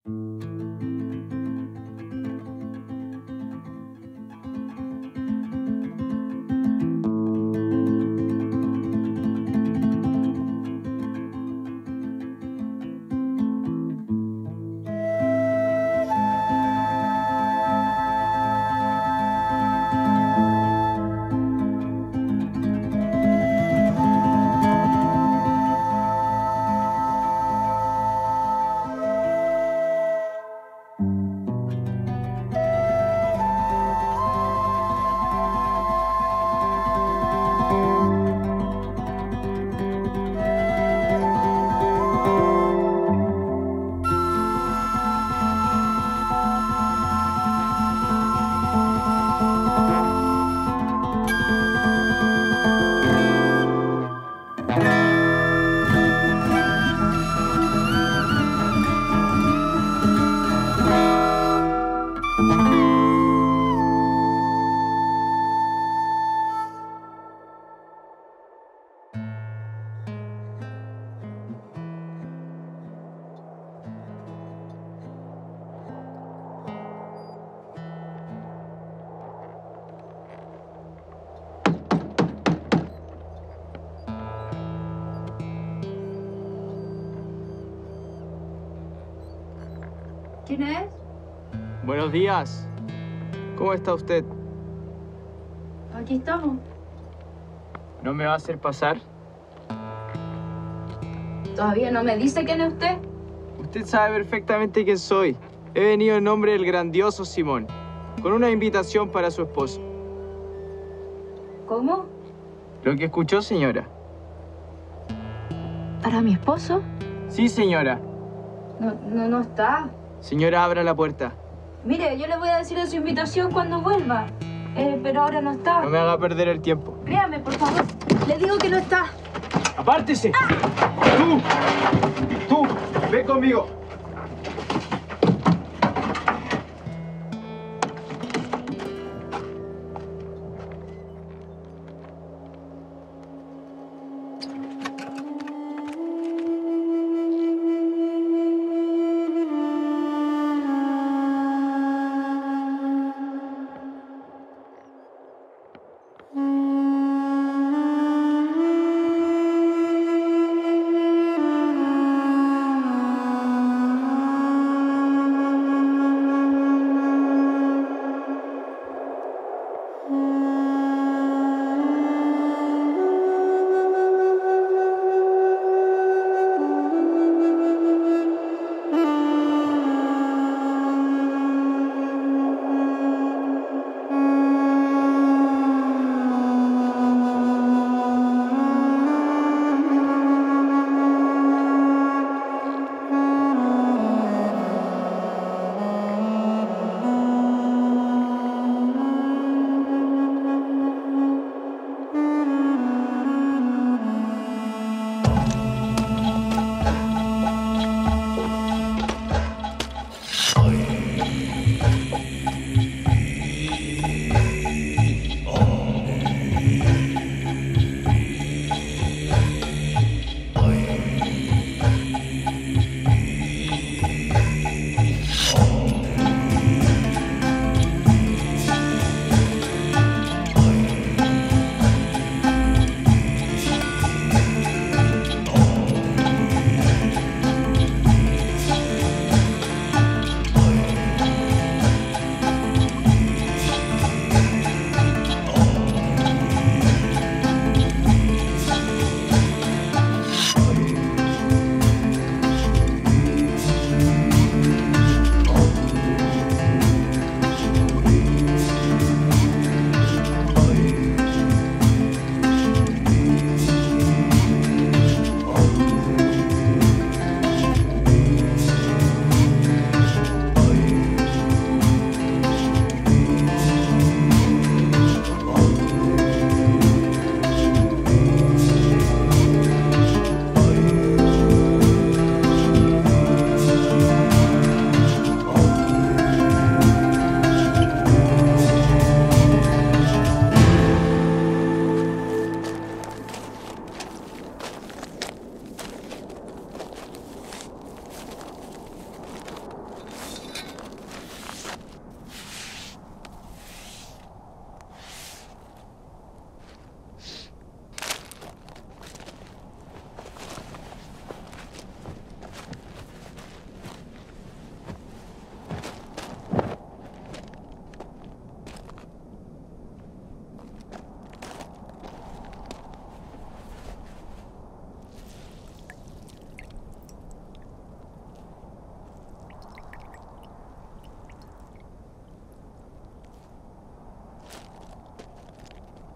¿Quién es? Buenos días. ¿Cómo está usted? Aquí estamos. ¿No me va a hacer pasar? ¿Todavía no me dice quién es usted? Usted sabe perfectamente quién soy. He venido en nombre del grandioso Simón, con una invitación para su esposo. ¿Cómo? ¿Lo que escuchó, señora? ¿Para mi esposo? Sí, señora. No está. Señora, abra la puerta. Mire, yo le voy a decir de su invitación cuando vuelva. Pero ahora no está. No me haga perder el tiempo. Créame, por favor. Le digo que no está. ¡Apártese! ¡Ah! ¡Tú! ¡Ven conmigo!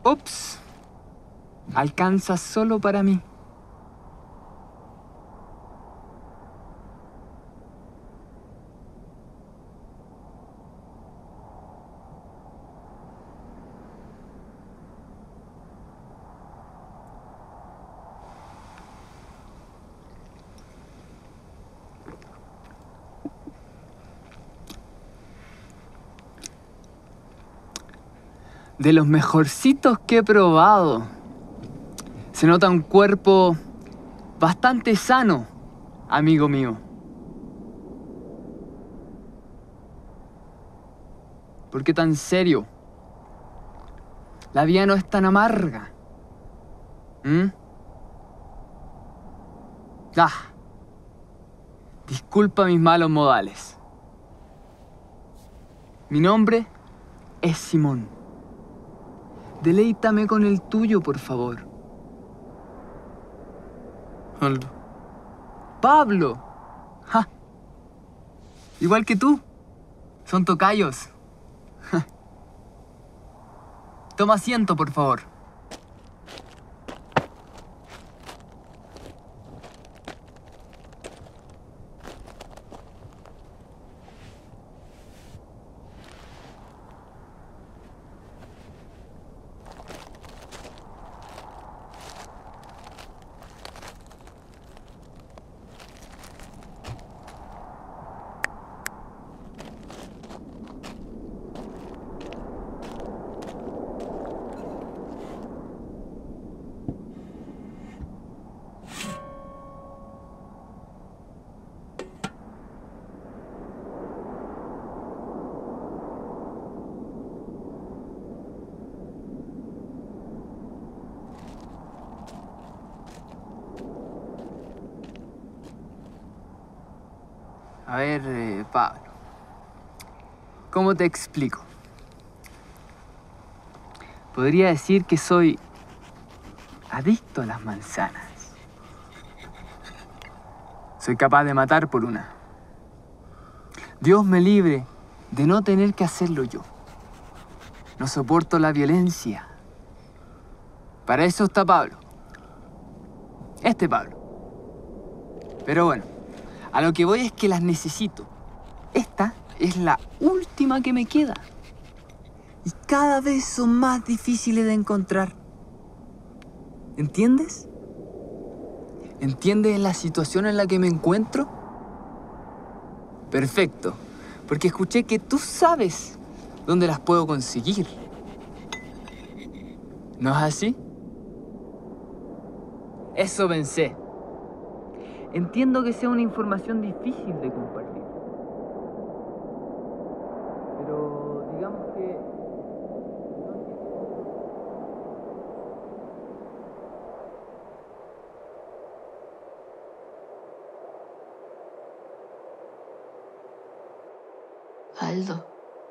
Ups. Alcanza solo para mí. De los mejorcitos que he probado. Se nota un cuerpo bastante sano, amigo mío. ¿Por qué tan serio? La vida no es tan amarga. Disculpa mis malos modales. Mi nombre es Simón. Deleítame con el tuyo, por favor. Aldo. ¡Pablo! ¡Ja! Igual que tú. Son tocayos. Ja. Toma asiento, por favor. A ver, Pablo. ¿Cómo te explico? Podría decir que soy adicto a las manzanas. Soy capaz de matar por una. Dios me libre de no tener que hacerlo yo. No soporto la violencia. Para eso está Pablo. Este Pablo. Pero bueno, a lo que voy es que las necesito. Esta es la última que me queda. Y cada vez son más difíciles de encontrar. ¿Entiendes? ¿Entiendes la situación en la que me encuentro? Perfecto, porque escuché que tú sabes dónde las puedo conseguir. ¿No es así? Eso pensé. Entiendo que sea una información difícil de compartir. Pero digamos que... Aldo.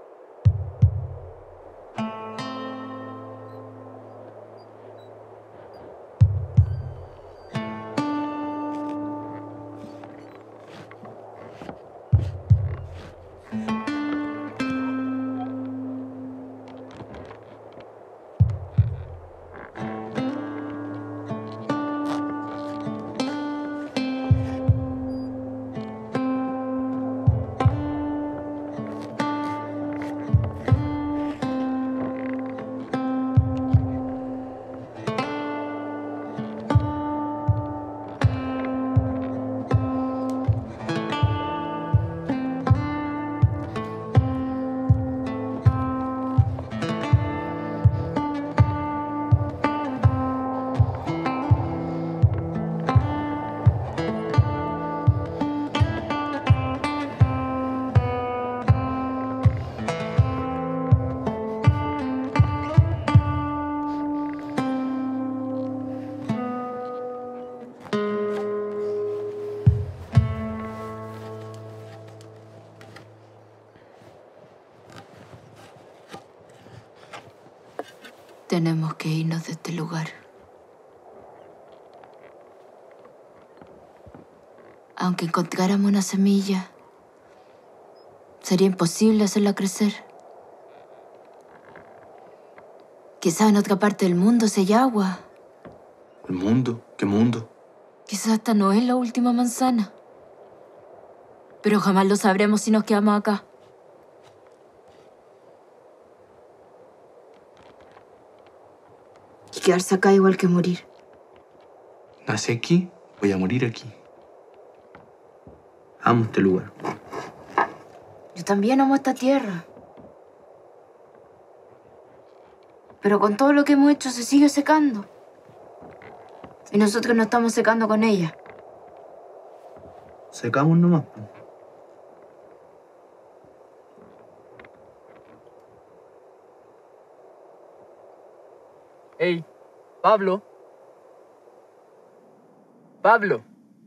Tenemos que irnos de este lugar. Aunque encontráramos una semilla, sería imposible hacerla crecer. Quizás en otra parte del mundo si hay agua. ¿El mundo? ¿Qué mundo? Quizás esta no es la última manzana. Pero jamás lo sabremos si nos quedamos acá. Y quedarse acá igual que morir. Nací aquí, voy a morir aquí. Amo este lugar. Yo también amo esta tierra. Pero con todo lo que hemos hecho se sigue secando. Y nosotros nos estamos secando con ella. Secamos nomás, po. Hey, Pablo. Pablo.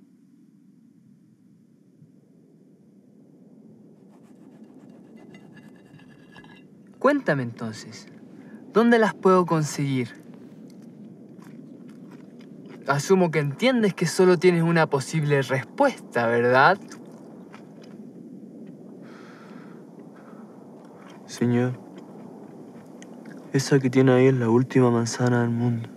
Cuéntame entonces, ¿dónde las puedo conseguir? Asumo que entiendes que solo tienes una posible respuesta, ¿verdad? Señor, esa que tiene ahí es la última manzana del mundo.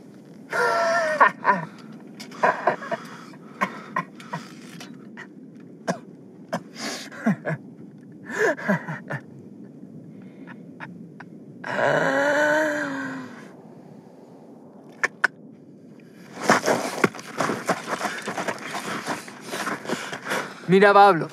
Mira, Pablo,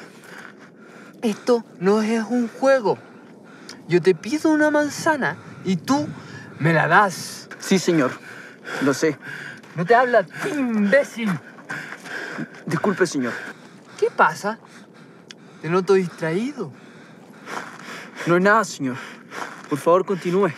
esto no es un juego. Yo te pido una manzana y tú me la das. Sí, señor. Lo sé. No te habla, imbécil. Disculpe, señor. ¿Qué pasa? Te noto distraído. No es nada, señor. Por favor, continúe.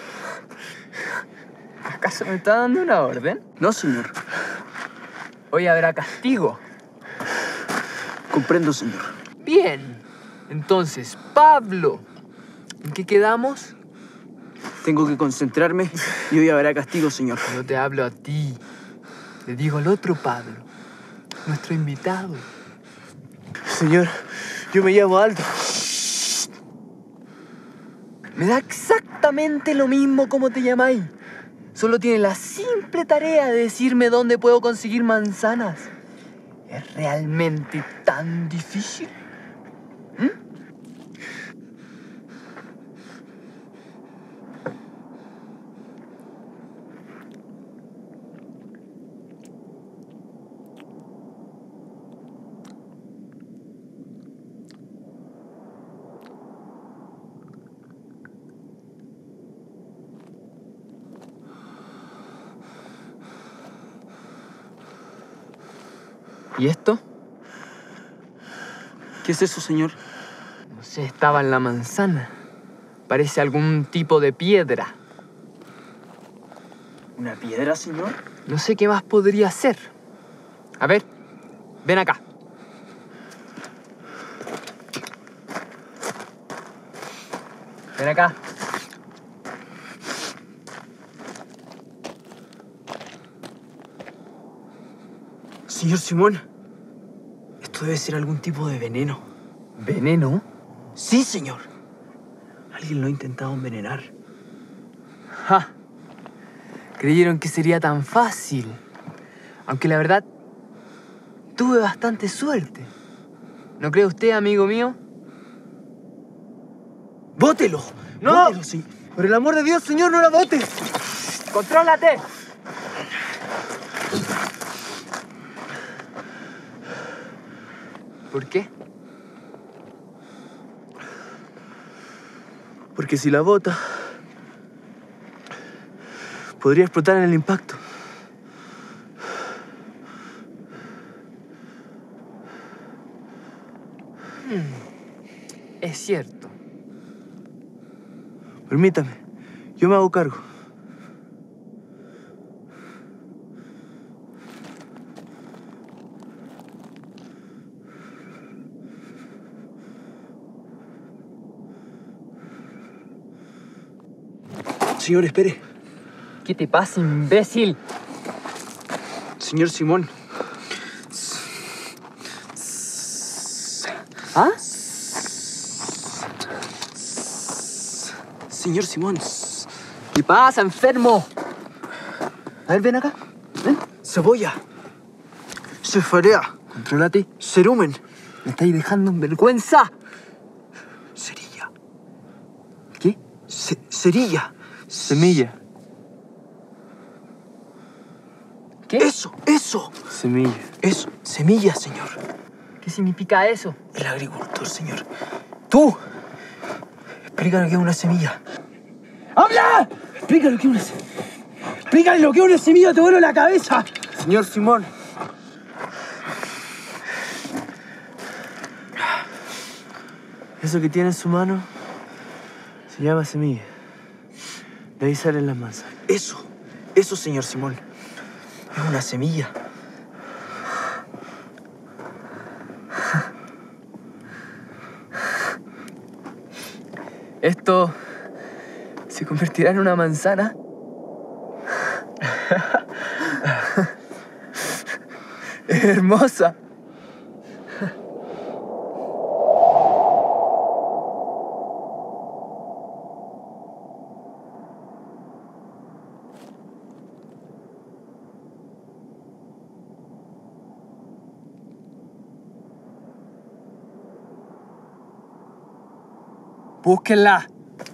¿Acaso me está dando una orden? No, señor. Hoy habrá castigo. Comprendo, señor. Bien. Entonces, Pablo, ¿en qué quedamos? Tengo que concentrarme y hoy habrá castigo, señor. No te hablo a ti. Le digo al otro Pablo, nuestro invitado. Señor, yo me llamo Aldo. Me da exactamente lo mismo cómo te llamáis. Solo tiene la simple tarea de decirme dónde puedo conseguir manzanas. ¿Es realmente tan difícil? ¿Y esto? ¿Qué es eso, señor? No sé, estaba en la manzana. Parece algún tipo de piedra. ¿Una piedra, señor? No sé qué más podría ser. A ver, ven acá. Ven acá. Señor Simón, esto debe ser algún tipo de veneno. ¿Veneno? Sí, señor. Alguien lo ha intentado envenenar. ¡Ja! Creyeron que sería tan fácil. Aunque la verdad, tuve bastante suerte. ¿No cree usted, amigo mío? ¡Bótelo! ¡No! ¡Bótelo, señor! ¡Por el amor de Dios, señor, no la bote! ¡Contrólate! ¿Por qué? Porque si la bota, podría explotar en el impacto. Es cierto. Permítame, yo me hago cargo. Señor, espere. ¿Qué te pasa, imbécil? Señor Simón. ¿Ah? Señor Simón. ¿Qué pasa, enfermo? A ver, ven acá. Ven. Cebolla. Cefalea. Contrólate. Cerumen. Me estáis dejando en vergüenza. Cerilla. ¿Qué? Cerilla. Semilla. ¿Qué? Eso. Semilla. Eso. Semilla, señor. ¿Qué significa eso? El agricultor, señor. Tú. Explícale lo que es una semilla. ¡Habla! Explícale lo que es una semilla. Explícale lo que es una semilla, te vuelo la cabeza. Señor Simón. Eso que tiene en su mano se llama semilla. De ahí salen las manzanas. Eso, señor Simón. Es una semilla. Esto se convertirá en una manzana. Es hermosa. Búsquenla.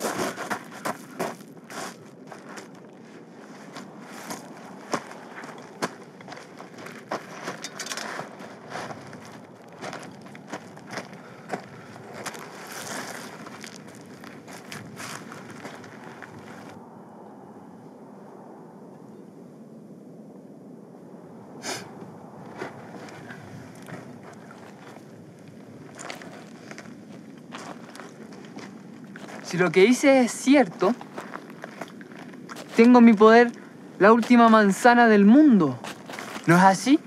Si lo que hice es cierto, tengo en mi poder la última manzana del mundo. ¿No es así?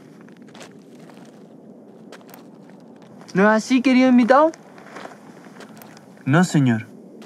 ¿No es así, querido invitado? No, señor.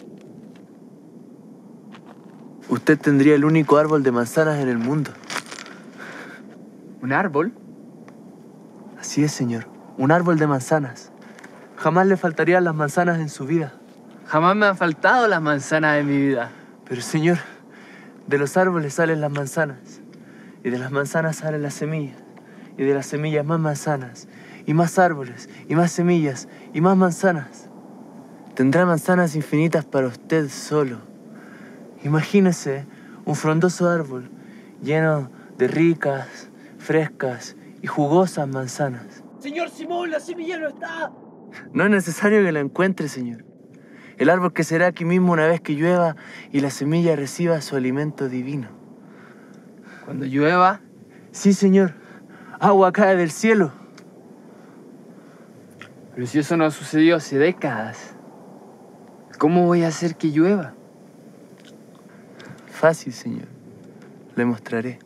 Usted tendría el único árbol de manzanas en el mundo. ¿Un árbol? Así es, señor. Un árbol de manzanas. Jamás le faltarían las manzanas en su vida. Jamás me han faltado las manzanas de mi vida. Pero, señor, de los árboles salen las manzanas. Y de las manzanas salen las semillas. Y de las semillas más manzanas. Y más árboles. Y más semillas. Y más manzanas. Tendrá manzanas infinitas para usted solo. Imagínese un frondoso árbol lleno de ricas, frescas y jugosas manzanas. Señor Simón, la semilla no está. No es necesario que la encuentre, señor. El árbol crecerá aquí mismo una vez que llueva y la semilla reciba su alimento divino. Cuando llueva, Sí, señor. Agua cae del cielo. pero si eso no sucedió hace décadas, ¿cómo voy a hacer que llueva? Fácil, señor. Le mostraré.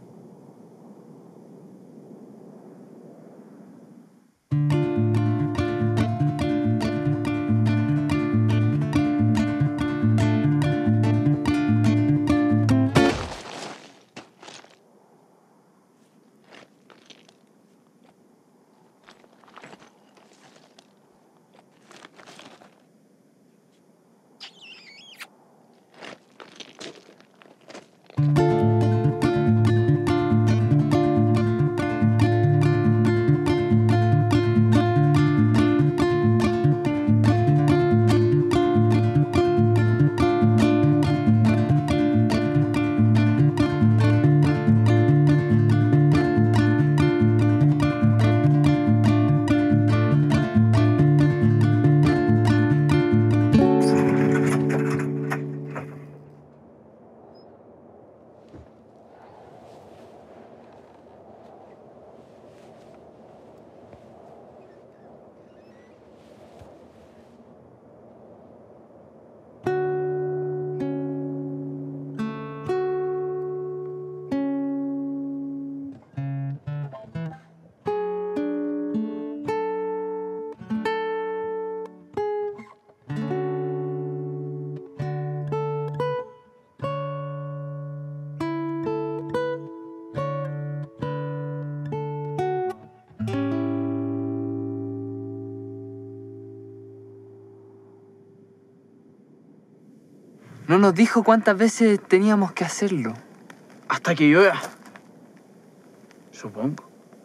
no nos dijo cuántas veces teníamos que hacerlo. Hasta que llueva. Supongo.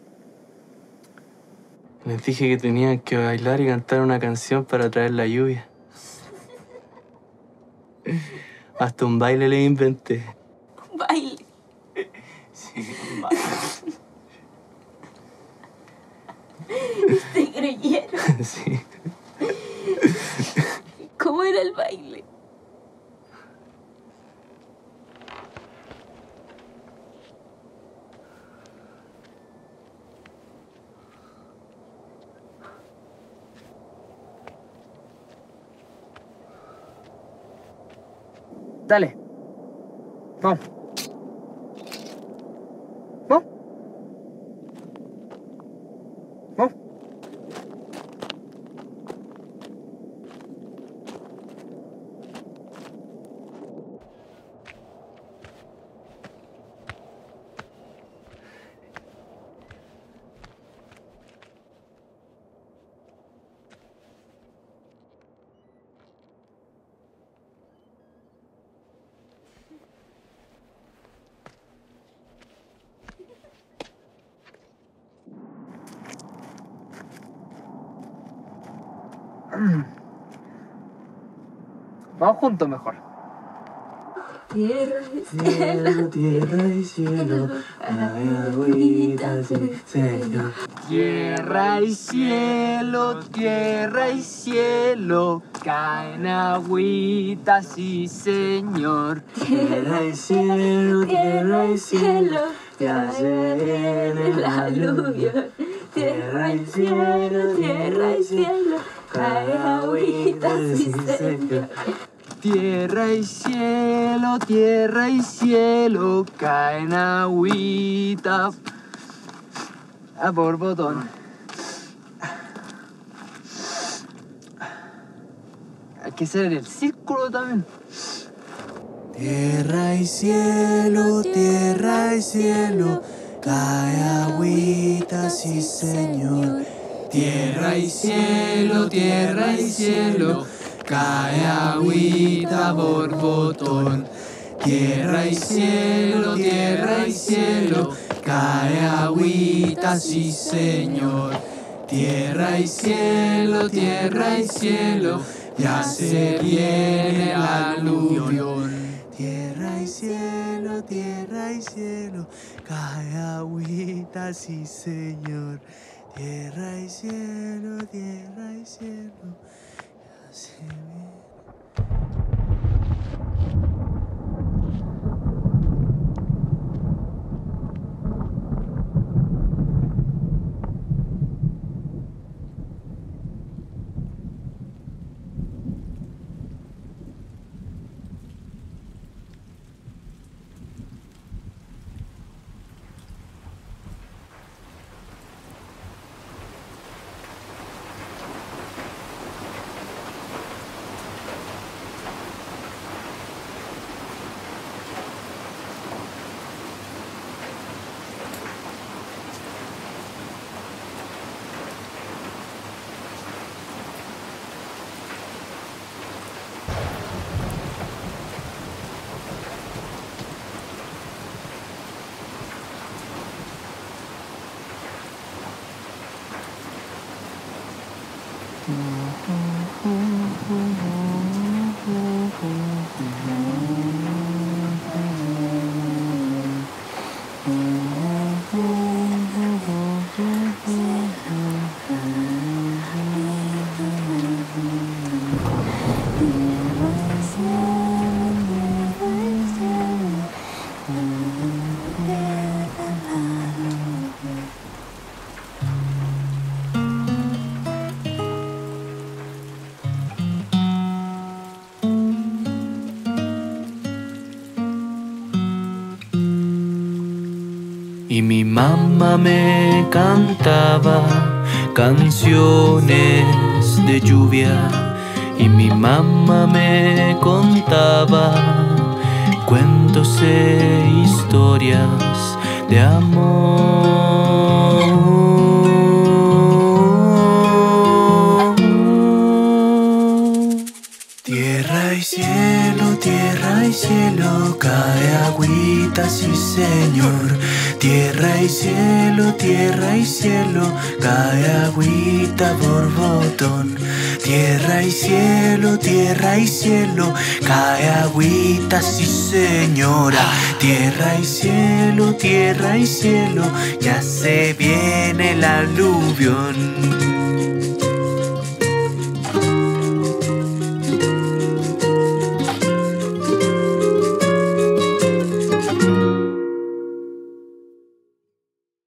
Les dije que tenían que bailar y cantar una canción para traer la lluvia. Hasta un baile les inventé. Un baile. Sí, un baile. ¿Te creyeron? Sí. ¿Cómo era el baile? Dale. Vamos. Vamos. Vamos. Vamos juntos mejor. Tierra y Cielo, tierra y cielo, hay agüita, sí, Señor. Tierra y cielo, caen agüitas, sí, señor. Tierra y cielo, ya se viene la lluvia. Tierra y cielo, cae agüita, sí, señor. Tierra y cielo, caen agüita a borbotón. Hay que hacer el círculo también. Tierra y cielo, cae agüita, sí, Señor. Tierra y cielo, cae agüita a borbotón. Tierra y cielo, cae agüita, sí, señor. Tierra y cielo, ya se viene la aluvión. Tierra y cielo, cae agüita, sí, Señor. Tierra y cielo, ya se viene. Y mi mamá me cantaba canciones de lluvia, y mi mamá me contaba cuentos e historias de amor. Tierra y cielo, cielo, cae agüita, sí señor. Tierra y cielo, cae agüita, borbotón. Tierra y cielo, cae agüita, sí señora. Tierra y cielo, ya se viene el aluvión.